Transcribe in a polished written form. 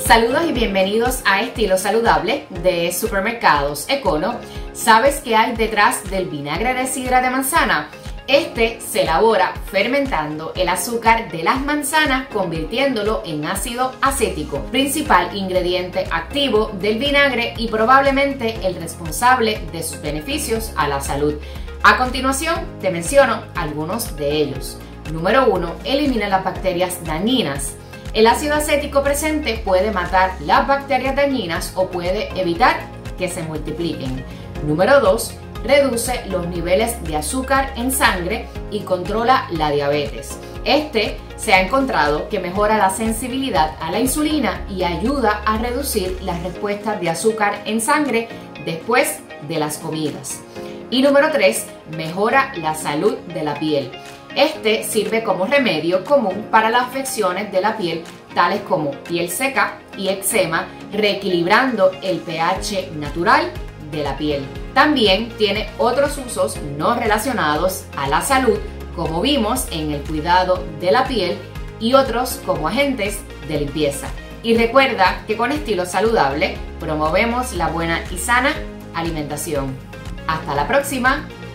Saludos y bienvenidos a Estilo Saludable de Supermercados Econo. ¿Sabes qué hay detrás del vinagre de sidra de manzana? Este se elabora fermentando el azúcar de las manzanas, convirtiéndolo en ácido acético, principal ingrediente activo del vinagre y probablemente el responsable de sus beneficios a la salud. A continuación, te menciono algunos de ellos. Número 1. Elimina las bacterias dañinas. El ácido acético presente puede matar las bacterias dañinas o puede evitar que se multipliquen. Número 2. Reduce los niveles de azúcar en sangre y controla la diabetes. Este se ha encontrado que mejora la sensibilidad a la insulina y ayuda a reducir las respuestas de azúcar en sangre después de las comidas. Y número 3. Mejora la salud de la piel. Este sirve como remedio común para las afecciones de la piel, tales como piel seca y eczema, reequilibrando el pH natural de la piel. También tiene otros usos no relacionados a la salud, como vimos en el cuidado de la piel, y otros como agentes de limpieza. Y recuerda que con Estilo Saludable promovemos la buena y sana alimentación. Hasta la próxima.